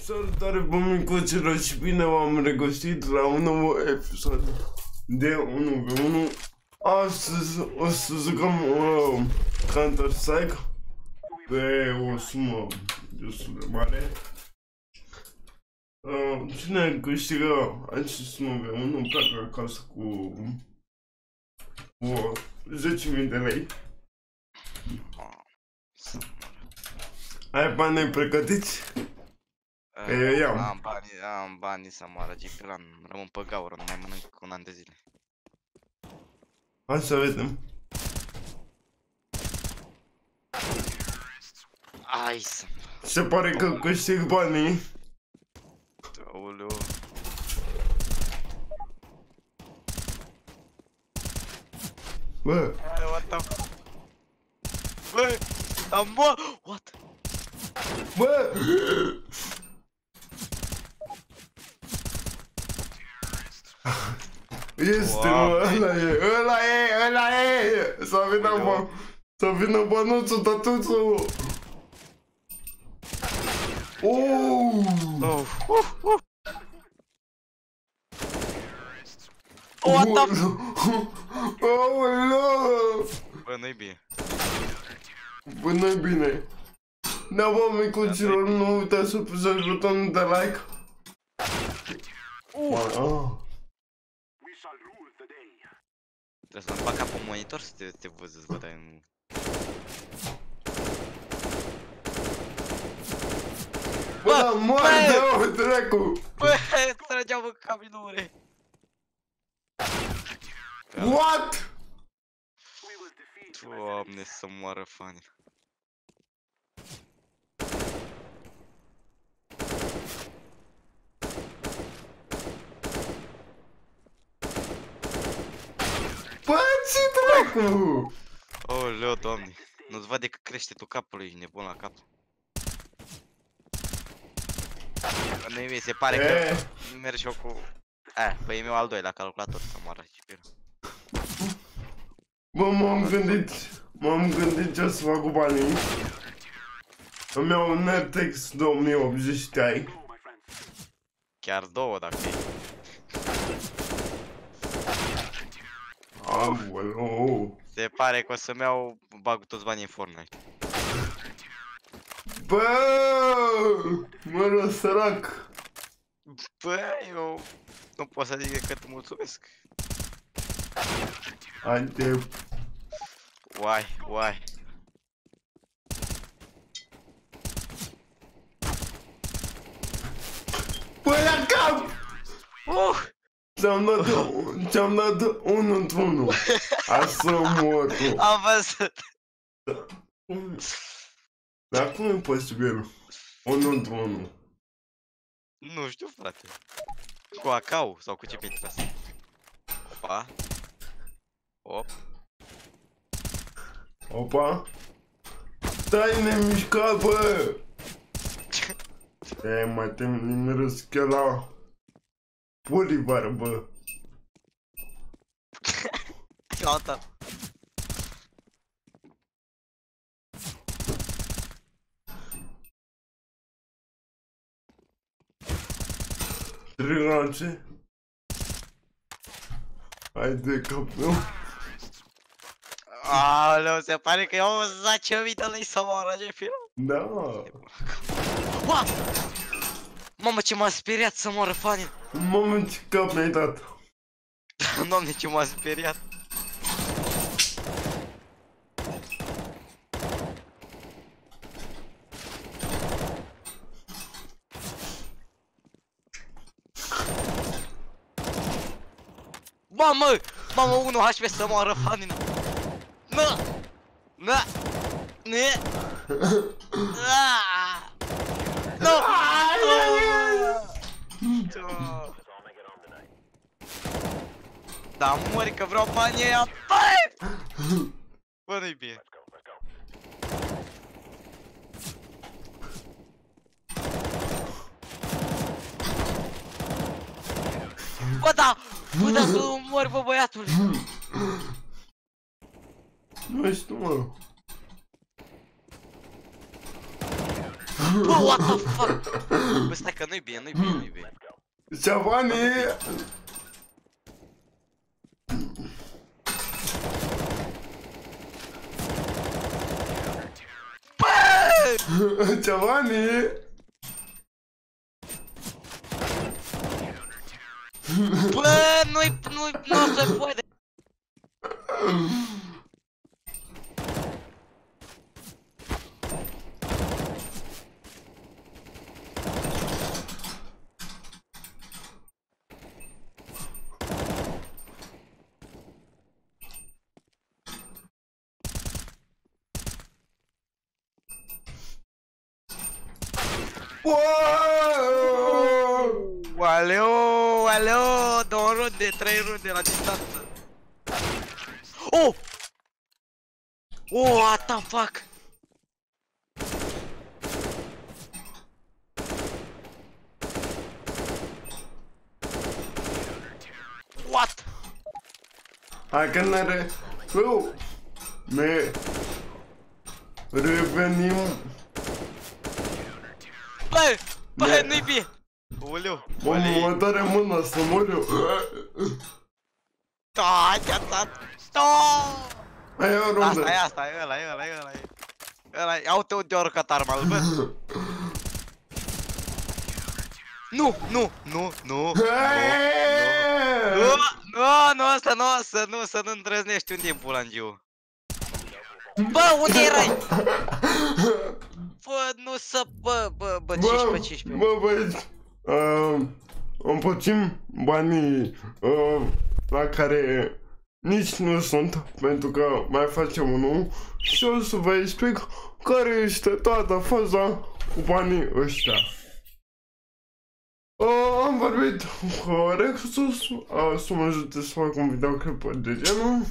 Salutare, bă, micuților, și bine v-am regăsit la un nou episod de 1v1. Astăzi o să jucăm Counter-Strike pe o sumă destul de mare. Cine câștigă acest 1v1 pleacă acasă cu 10.000 de lei. Ai banii pregătiți? Eu iau. Am banii să moară, Gipilan, rămân pe gaură, nu mai mănânc un an de zile. Hai să vedem. Hai să... Se pare că câștig banii. Aoleu. Bă. What the... Bă, am bă! What? Bă! Este, mă, ăla e! Să vină bănuțul, tătuțul! What the... Aoleu! Bă, nu-i bine. Bă, nu-i bine. Da, bă, micuților, nu uitați să apăsați butonul de like. Trebuie să-mi bag capul în monitor să te văzăți, bă, dar nu... Bă, moarte-o, dracu! Bă, trăgeau în cabinure! What? Doamne, să moară fanii. Bă, ce dracu? Oleu, doamne, nu-ți văd decât crește tu capul, ești nebun la cap. Nu-i mie, se pare că merg și eu cu... Păi e meu al doilea calculator să moară și pe... Bă, m-am gândit ce o să fac cu banii. Îmi iau un RTX 2080 Ti. Chiar două dacă e. Aoleu. Se pare că o să-mi iau, bag toți banii în Fortnite. Bă, mă rog, sărac. Bă, eu nu pot să zic decât mulțumesc. Haide. Uai. Bă, la cap! Ți-am dat unul într-unul. Așa mor tu. Am văzut. Dar cum e posibil? Unul într-unul. Nu știu, frate. Cu acau sau cu ce pe asta? Opa. Opa. Stai nemișcat, bă! Mai te nimeresc la Polivar, bă. Gata. Drăgace. Haide, capul. Aoleu, se pare că eu 10.000 de lei să moară, ce film? Da. Ua! Mamă, ce m-a speriat să moară fanii. Mamă, ce cap mi-ai dat. Doamne, ce m-a speriat. Mamă, 1 HP să moară fanii. Da, mori că vreau banii aia. Bă, nu-i bine. Bă, da, tu mori, bă, băiatul. Nu știu, mă. Bă, what the fuck? Bă, stai că nu-i bine, nu-i bine, nu-i bine. Giovanni! Bă! Giovanni! Bă, nu se poate. Aleu, aleu, 2 runde, 3 runde la distanță. Oh! Oh, what the fuck? What? Hai că ne revenim. Bă, bă, nu-i bine. Oleu, Mă tare mâna să mor eu. Da, te-a dat. Da! Hai o rundă. Asta, e ăla. Ia uite unde a urcat arma, bă. Nu, să nu îndrăznești unde e bulangiu. Bă, unde erai? Bă, nu să, bă, 15. Bă, băieți, împărțim banii la care nici nu sunt, pentru că mai facem unul și o să vă explic care este toată faza cu banii ăștia. Am vorbit cu Rexus să mă ajute să fac un videoclip de genul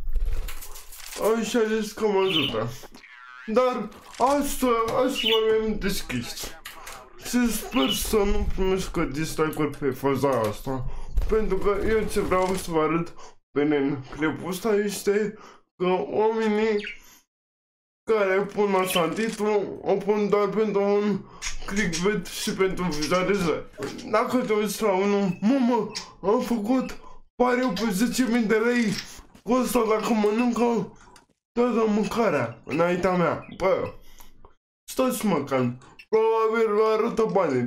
și a zis că mă ajută. Dar asta vorbim deschis. Și sper să nu primesc dislike-uri pe faza asta. Pentru că eu ce vreau să vă arăt în clipul ăsta este că oamenii care pun asta în titlu o pun doar pentru un clickbait și pentru vizualizări. Dacă te uiți la unul, mamă, am făcut pariu pe 10.000 de lei cu ăsta dacă mănâncă toată mâncarea înaintea mea. Bă, stați-mă că probabil arătă banii,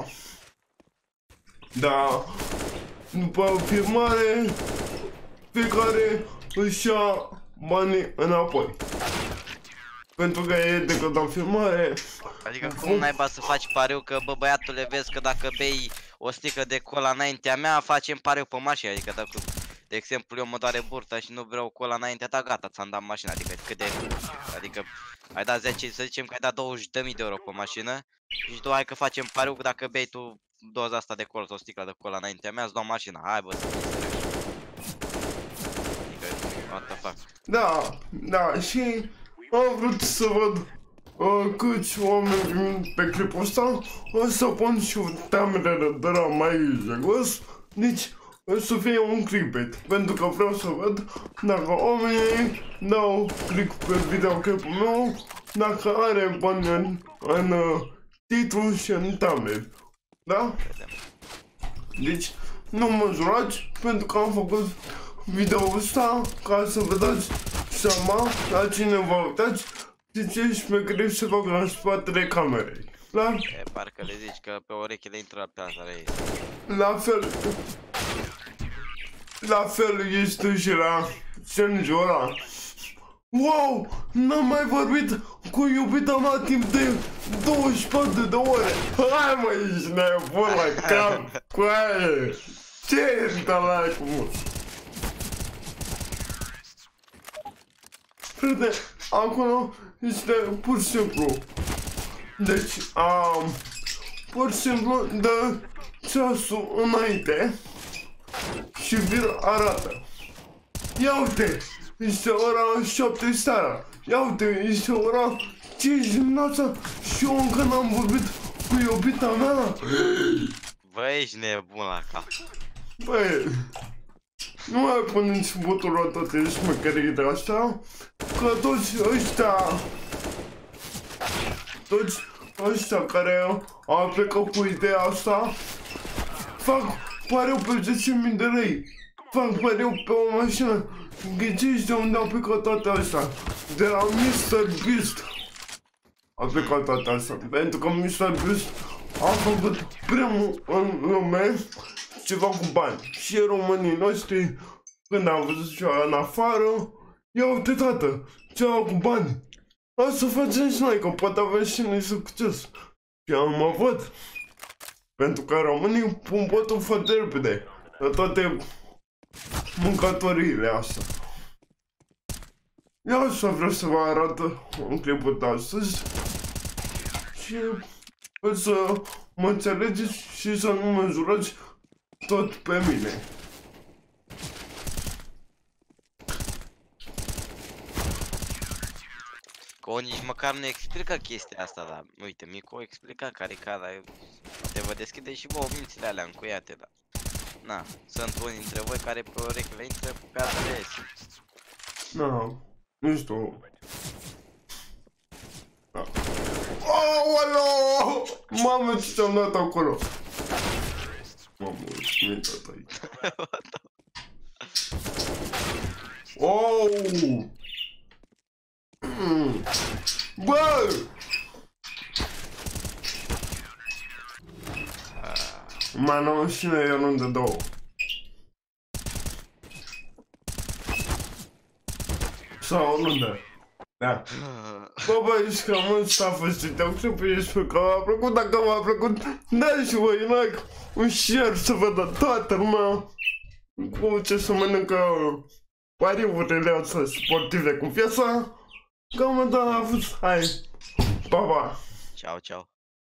da, după filmare, fiecare își ia banii înapoi. Pentru că e decât la filmare. Adică cum naiba să faci pariu că, bă, băiatule, vezi că dacă bei o sticlă de cola înaintea mea, facem pariu pe mașină. Adică dacă, de exemplu, eu mă doare burta și nu vreau cola înaintea ta, gata, ți-am dat mașina. Adică cât de... Adică ai dat 10, să zicem că ai dat 20.000 de euro pe mașină și tu hai că facem pariu că dacă bei tu doza asta de cola sau o sticlă de cola înaintea mea, îți dau mașina. Hai, bă, să adică, what the fuck. Da, și am vrut să văd câți oameni vin pe clipul ăsta. O să pun și o temere de la mai jos. Deci o să fie un clickbait, pentru că vreau să văd dacă oamenii dau click pe videoclipul meu, dacă are bani în titlu și în thumbnail. Da? Deci nu mă jurați, pentru că am făcut video-ul ăsta ca să vă dați seama la cine vă uitați și ce șmecherii se fac la spatele camerei. Da? E, parcă le zici că pe urechile intră pe asta ei. La fel este și la Senjora. Wow! N-am mai vorbit cu iubita mea timp de 24 de ore. Hai mă, ești nebun la cap cu aia. Ce ești ăla cu? Frate, acolo este pur și simplu. Deci, pur și simplu dă ceasul înainte și vi-l arată. Ia uite, este ora 7 seara. Ia uite, este ora 5 dimineața și eu încă n-am vorbit cu iubita mea. Bă, ești nebun la cap. Băi, nu mai puneți botul la toate șmecherile astea, că toți ăștia care au plecat cu ideea asta fac pariu pe 10.000 de lei. Fac pariu pe o mașină. Ghiciți de unde au plecat toate astea? De la Mr. Beast. A plecat toate astea. Pentru că Mr. Beast a făcut primul în lume ceva cu bani. Și românii noștri, când am văzut ceva în afară, iau de tată, ceva cu bani. Asta facem și noi, că poate avem și noi succes. Și am mă văd. Pentru că românii pun botul foarte repede. La toate mâncătoriile astea. Eu așa vreau să vă arăt în clipul de astăzi. Și să mă înțelegeți și să nu mă jurați tot pe mine. Că nici măcar nu explică chestia asta, dar uite, Mico explica care te vă deschide și vouă mințile alea încuiate, da. Na, sunt unii dintre voi care pe urechile intră pe ADS. Na, nu știu. Aoleo! Mamă, ce ți-am dat acolo? Mamă, cum e dat aici? Oh! Bă! Mai n-am și noi eu nu de două. Sau unde? Da. Bă, bă, ești cam mult stafă și te-au clipit și că v-a plăcut, dacă v-a plăcut, dai și voi like, un share să vadă toată lumea cu ce să mănâncă pariurile astea sportive cu piesa. Cam da, a fost, hai, pa, pa. Ciao, ciao.